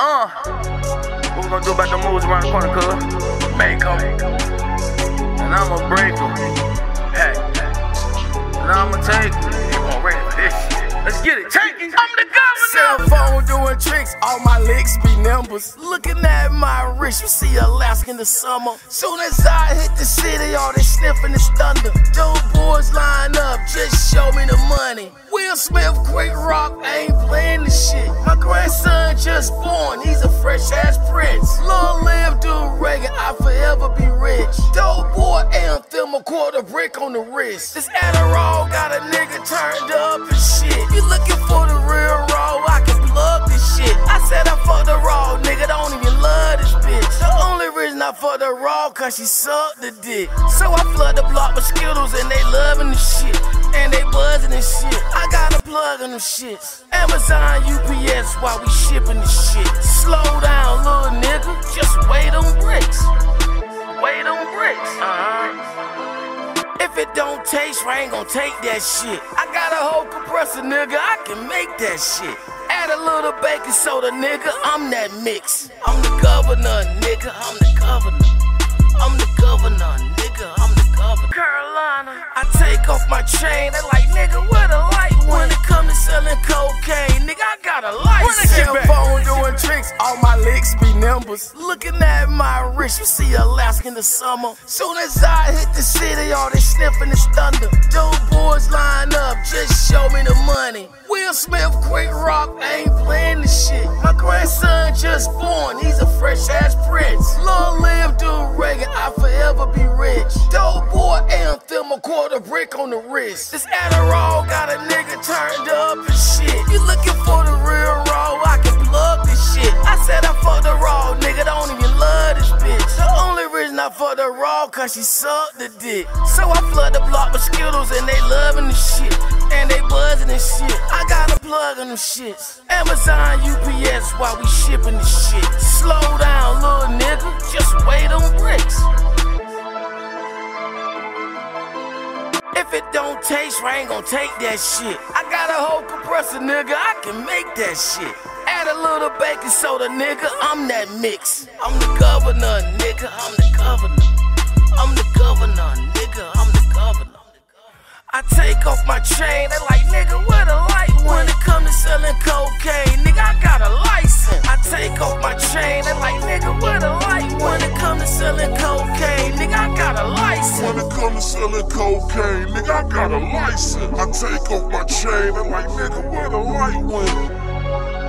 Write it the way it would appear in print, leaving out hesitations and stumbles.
What we gonna do about the moves around the corner, cuz? Make 'em. And I'ma break 'em. Hey. And I'ma take 'em. You gon' ready for this shit. Let's get it. Tanky, I'm the governor. Cell phone doing tricks, all my licks be numbers. Looking at my wrist, you see Alaska in the summer. Soon as I hit the city, all they sniffing is thunder. Those boys line up, just show me the money. Will Smith, Quick Rock, I ain't playing this shit. My grandson just born, he's a fresh ass prince. Long live Dude Reagan, I forever be rich. Dope boy anthem, a quarter brick on the wrist. This Adderall got a nigga turned up and shit. You looking for the real raw, I can plug this shit. I said I fuck the raw, nigga don't even love this bitch. The only reason I fuck the raw, cause she sucked the dick. So I flood the block with Skittles and they loving the shit. And they buzzing and shit. I got a plug on them shits. Amazon, UPS while we shipping the shit. Slow down, little nigga, just wait on bricks. Wait on bricks. If it don't taste, I ain't gon' take that shit. I got a whole compressor, nigga, I can make that shit. Add a little baking soda, nigga, I'm that mix. I'm the governor, nigga, I'm the governor. I'm the governor, nigga, I'm the governor. Carolina, I take off my chain, they like, nigga, where the light went? When it come to selling cocaine, nigga, I got a license. Cell phone doing tricks, all my licks be numbers. Looking at my wrist, you see Alaska in the summer. Soon as I hit the city, all they sniffing is thunder. Those boys line up, just show me the money. Will Smith, Quick Rock, I ain't playing this shit. My grandson just born, he's a fresh ass prince. Long live Dude Reagan, I forever be rich. Dope boy anthem, a quarter brick on the wrist. This Adderall got a nigga turned up and shit. You looking for the real raw, I can plug this shit. I said I fuck the raw, nigga don't even love this bitch. The only reason I fuck the raw, cause she sucked the dick. So I flood the block with Skittles and they loving the shit. And they buzzing and shit. I got a plug on them shits. Amazon, UPS while we shipping the shit. Slow down, little nigga, just wait on bricks. If it don't taste, I ain't gon' take that shit. I got a whole compressor, nigga, I can make that shit. Add a little baking soda, nigga, I'm that mix. I'm the governor, nigga, I'm the governor. I'm the governor, nigga, I'm the governor. I take off my chain, they like, nigga, where the light went? When it come to selling cocaine, nigga, I got a license. I take off my chain, they like, nigga, where the light went? When it come to selling cocaine, nigga, I got a license. When it come to selling cocaine, nigga, I got a license. I take off my chain, they like, nigga, where the light went?